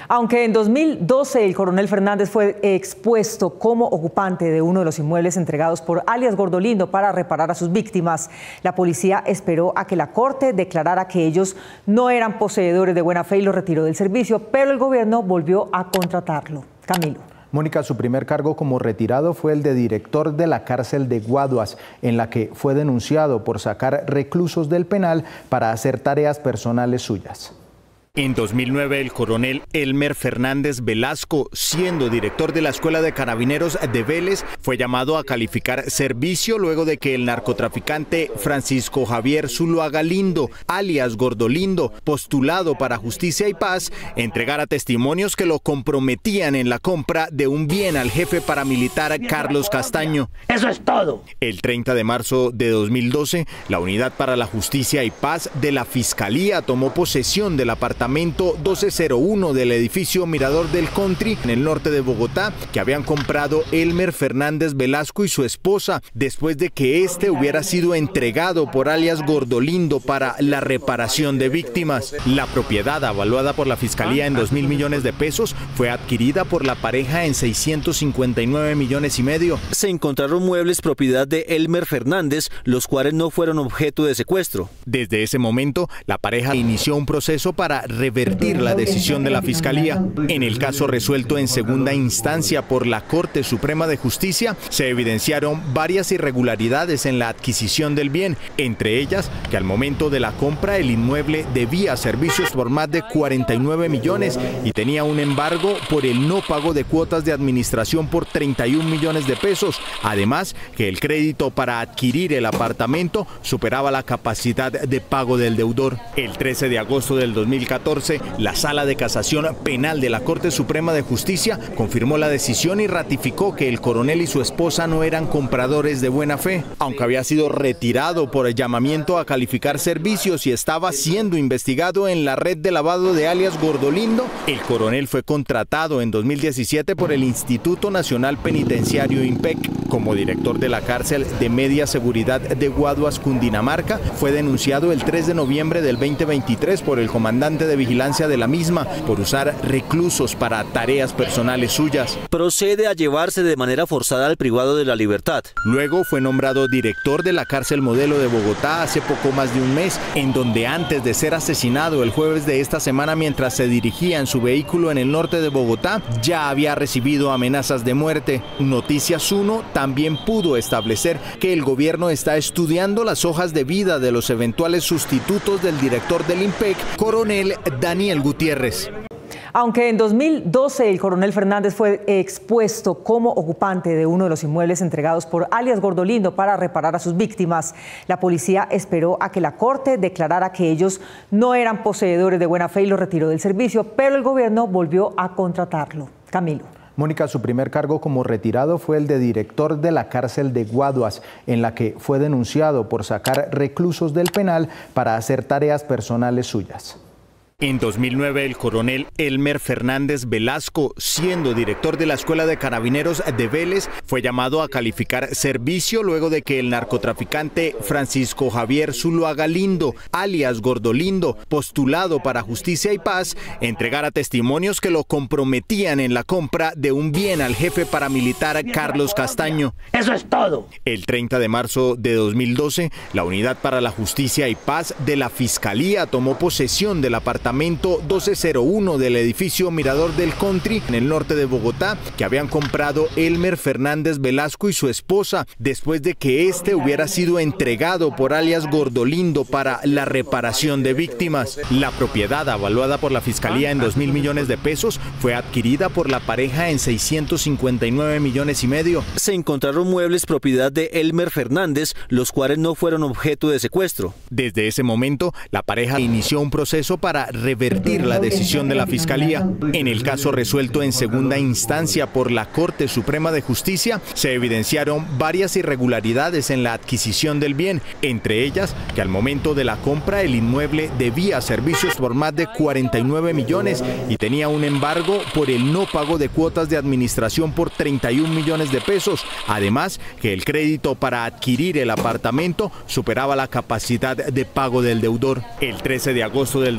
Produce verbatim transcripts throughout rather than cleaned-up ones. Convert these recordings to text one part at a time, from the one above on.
Aunque en dos mil doce el coronel Fernández fue expuesto como ocupante de uno de los inmuebles entregados por alias Gordolindo para reparar a sus víctimas, la policía esperó a que la Corte declarara que ellos no eran poseedores de buena fe y lo retiró del servicio, pero el gobierno volvió a contratarlo. Camilo. Mónica, su primer cargo como retirado fue el de director de la cárcel de Guaduas, en la que fue denunciado por sacar reclusos del penal para hacer tareas personales suyas. En dos mil nueve, el coronel Elmer Fernández Velasco, siendo director de la Escuela de Carabineros de Vélez, fue llamado a calificar servicio luego de que el narcotraficante Francisco Javier Zuluaga Lindo, alias Gordolindo, postulado para Justicia y Paz, entregara testimonios que lo comprometían en la compra de un bien al jefe paramilitar Carlos Castaño. Eso es todo. El treinta de marzo de dos mil doce, la Unidad para la Justicia y Paz de la Fiscalía tomó posesión del apartamento doce cero uno del edificio Mirador del Country en el norte de Bogotá, que habían comprado Elmer Fernández Velasco y su esposa, después de que este hubiera sido entregado por alias Gordolindo para la reparación de víctimas. La propiedad, avaluada por la Fiscalía en dos mil millones de pesos, fue adquirida por la pareja en seiscientos cincuenta y nueve millones y medio. Se encontraron muebles propiedad de Elmer Fernández, los cuales no fueron objeto de secuestro. Desde ese momento, la pareja inició un proceso para revertir la decisión de la Fiscalía. En el caso resuelto en segunda instancia por la Corte Suprema de Justicia, se evidenciaron varias irregularidades en la adquisición del bien, entre ellas que al momento de la compra el inmueble debía servicios por más de cuarenta y nueve millones y tenía un embargo por el no pago de cuotas de administración por treinta y un millones de pesos. Además, que el crédito para adquirir el apartamento superaba la capacidad de pago del deudor. El trece de agosto del dos mil catorce, la Sala de Casación Penal de la Corte Suprema de Justicia confirmó la decisión y ratificó que el coronel y su esposa no eran compradores de buena fe. Aunque había sido retirado por el llamamiento a calificar servicios y estaba siendo investigado en la red de lavado de alias Gordolindo, el coronel fue contratado en dos mil diecisiete por el Instituto Nacional Penitenciario INPEC como director de la cárcel de media seguridad de Guaduas, Cundinamarca. Fue denunciado el tres de noviembre del veinte veintitrés por el comandante de vigilancia de la misma por usar reclusos para tareas personales suyas. Procede a llevarse de manera forzada al privado de la libertad. Luego fue nombrado director de la cárcel Modelo de Bogotá hace poco más de un mes, en donde antes de ser asesinado el jueves de esta semana mientras se dirigía en su vehículo en el norte de Bogotá, ya había recibido amenazas de muerte. Noticias uno también pudo establecer que el gobierno está estudiando las hojas de vida de los eventuales sustitutos del director del INPEC, coronel Daniel Gutiérrez. Aunque en dos mil doce el coronel Fernández fue expuesto como ocupante de uno de los inmuebles entregados por alias Gordolindo para reparar a sus víctimas, la policía esperó a que la Corte declarara que ellos no eran poseedores de buena fe y lo retiró del servicio, pero el gobierno volvió a contratarlo. Camilo. Mónica, su primer cargo como retirado fue el de director de la cárcel de Guaduas, en la que fue denunciado por sacar reclusos del penal para hacer tareas personales suyas. En dos mil nueve, el coronel Elmer Fernández Velasco, siendo director de la Escuela de Carabineros de Vélez, fue llamado a calificar servicio luego de que el narcotraficante Francisco Javier Zuluaga Lindo, alias Gordolindo, postulado para Justicia y Paz, entregara testimonios que lo comprometían en la compra de un bien al jefe paramilitar Carlos Castaño. Eso es todo. El treinta de marzo de dos mil doce, la Unidad para la Justicia y Paz de la Fiscalía tomó posesión del apartamento doce cero uno del edificio Mirador del Country en el norte de Bogotá, que habían comprado Elmer Fernández Velasco y su esposa, después de que este hubiera sido entregado por alias Gordolindo para la reparación de víctimas. La propiedad, avaluada por la Fiscalía en dos mil millones de pesos, fue adquirida por la pareja en seiscientos cincuenta y nueve millones y medio. Se encontraron muebles propiedad de Elmer Fernández, los cuales no fueron objeto de secuestro. Desde ese momento, la pareja inició un proceso para revertir la decisión de la Fiscalía. En el caso resuelto en segunda instancia por la Corte Suprema de Justicia, se evidenciaron varias irregularidades en la adquisición del bien, entre ellas que al momento de la compra el inmueble debía servicios por más de cuarenta y nueve millones y tenía un embargo por el no pago de cuotas de administración por treinta y un millones de pesos. Además, que el crédito para adquirir el apartamento superaba la capacidad de pago del deudor. El trece de agosto del dos mil catorce,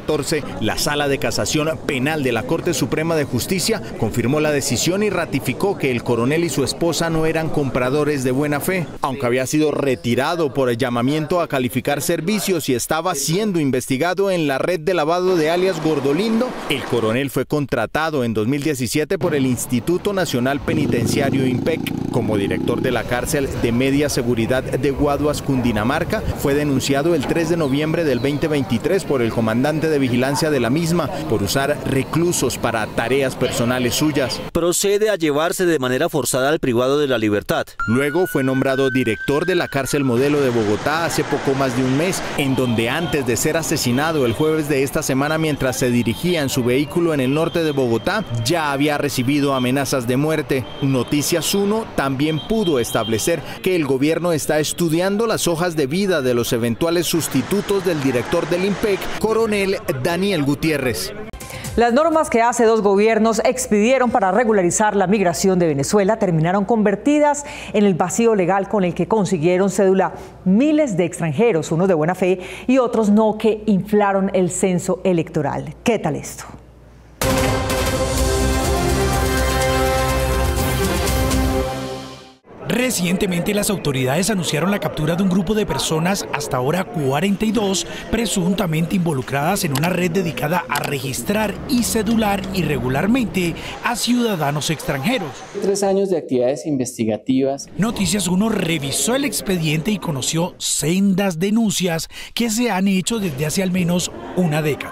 catorce, la Sala de Casación Penal de la Corte Suprema de Justicia confirmó la decisión y ratificó que el coronel y su esposa no eran compradores de buena fe. Aunque había sido retirado por el llamamiento a calificar servicios y estaba siendo investigado en la red de lavado de alias Gordolindo, el coronel fue contratado en dos mil diecisiete por el Instituto Nacional Penitenciario INPEC como director de la cárcel de media seguridad de Guaduas, Cundinamarca. Fue denunciado el tres de noviembre del veinte veintitrés por el comandante de vigilancia de la misma por usar reclusos para tareas personales suyas. Procede a llevarse de manera forzada al privado de la libertad. Luego fue nombrado director de la cárcel modelo de Bogotá hace poco más de un mes, en donde antes de ser asesinado el jueves de esta semana mientras se dirigía en su vehículo en el norte de Bogotá, ya había recibido amenazas de muerte. Noticias uno también pudo establecer que el gobierno está estudiando las hojas de vida de los eventuales sustitutos del director del INPEC, coronel Daniel Gutiérrez. Las normas que hace dos gobiernos expidieron para regularizar la migración de Venezuela terminaron convertidas en el vacío legal con el que consiguieron cédula miles de extranjeros, unos de buena fe y otros no, que inflaron el censo electoral. ¿Qué tal esto? Recientemente las autoridades anunciaron la captura de un grupo de personas, hasta ahora cuarenta y dos, presuntamente involucradas en una red dedicada a registrar y cedular irregularmente a ciudadanos extranjeros. Tres años de actividades investigativas. Noticias uno revisó el expediente y conoció sendas denuncias que se han hecho desde hace al menos una década.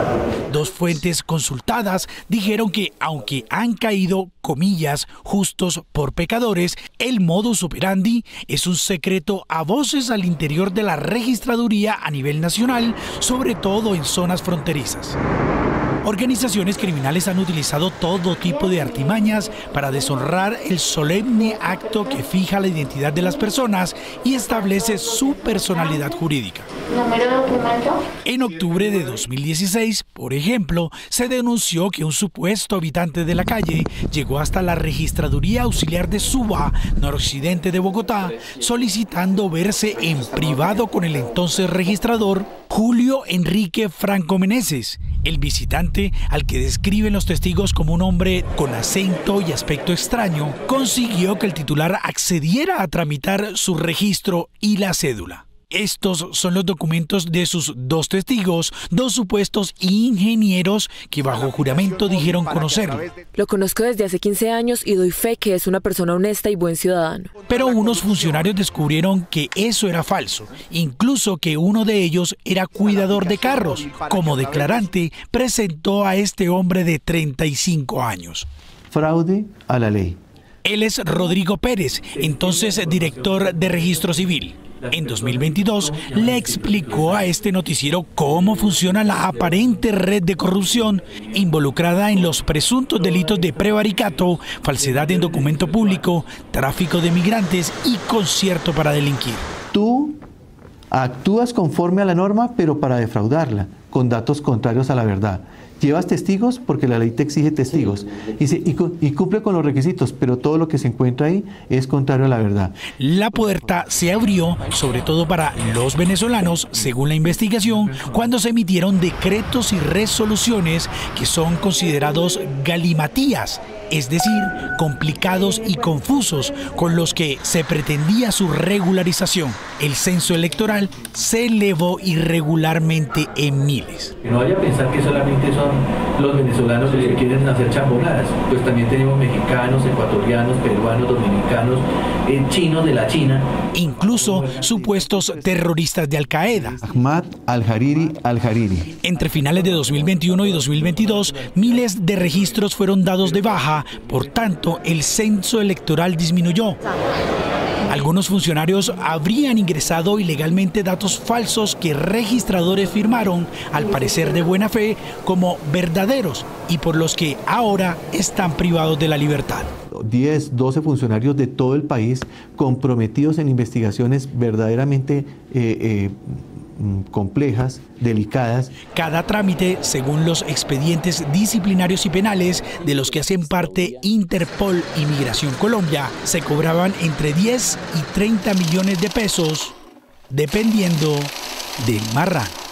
Dos fuentes consultadas dijeron que, aunque han caído, comillas, justos por pecadores, el modus operandi es un secreto a voces al interior de la registraduría a nivel nacional, sobre todo en zonas fronterizas. Organizaciones criminales han utilizado todo tipo de artimañas para deshonrar el solemne acto que fija la identidad de las personas y establece su personalidad jurídica. ¿Número de documento? En octubre de dos mil dieciséis, por ejemplo, se denunció que un supuesto habitante de la calle llegó hasta la Registraduría Auxiliar de Suba, noroccidente de Bogotá, solicitando verse en privado con el entonces registrador Julio Enrique Franco Meneses. El visitante, al que describen los testigos como un hombre con acento y aspecto extraño, consiguió que el titular accediera a tramitar su registro y la cédula. Estos son los documentos de sus dos testigos, dos supuestos ingenieros que bajo juramento dijeron conocerlo. Lo conozco desde hace quince años y doy fe que es una persona honesta y buen ciudadano. Pero unos funcionarios descubrieron que eso era falso, incluso que uno de ellos era cuidador de carros. Como declarante, presentó a este hombre de treinta y cinco años. Fraude a la ley. Él es Rodrigo Pérez, entonces director de Registro Civil. En dos mil veintidós le explicó a este noticiero cómo funciona la aparente red de corrupción involucrada en los presuntos delitos de prevaricato, falsedad en documento público, tráfico de migrantes y concierto para delinquir. Tú actúas conforme a la norma, pero para defraudarla, con datos contrarios a la verdad. Llevas testigos porque la ley te exige testigos y, se, y, y cumple con los requisitos, pero todo lo que se encuentra ahí es contrario a la verdad. La puerta se abrió, sobre todo para los venezolanos, según la investigación, cuando se emitieron decretos y resoluciones que son considerados galimatías, es decir, complicados y confusos, con los que se pretendía su regularización. El censo electoral se elevó irregularmente en miles. No vaya a pensar que solamente son los venezolanos los que quieren hacer chambonadas, pues también tenemos mexicanos, ecuatorianos, peruanos, dominicanos, eh, chinos de la China. Incluso supuestos terroristas de Al Qaeda. Ahmad al-Hariri al-Hariri. Entre finales de dos mil veintiuno y dos mil veintidós, miles de registros fueron dados de baja, por tanto, el censo electoral disminuyó. Algunos funcionarios habrían ingresado ilegalmente datos falsos que registradores firmaron, al parecer de buena fe, como verdaderos y por los que ahora están privados de la libertad. diez, doce funcionarios de todo el país comprometidos en investigaciones verdaderamente eh, eh, complejas, delicadas. Cada trámite, según los expedientes disciplinarios y penales de los que hacen parte Interpol y Migración Colombia, se cobraban entre diez y treinta millones de pesos, dependiendo del marrano.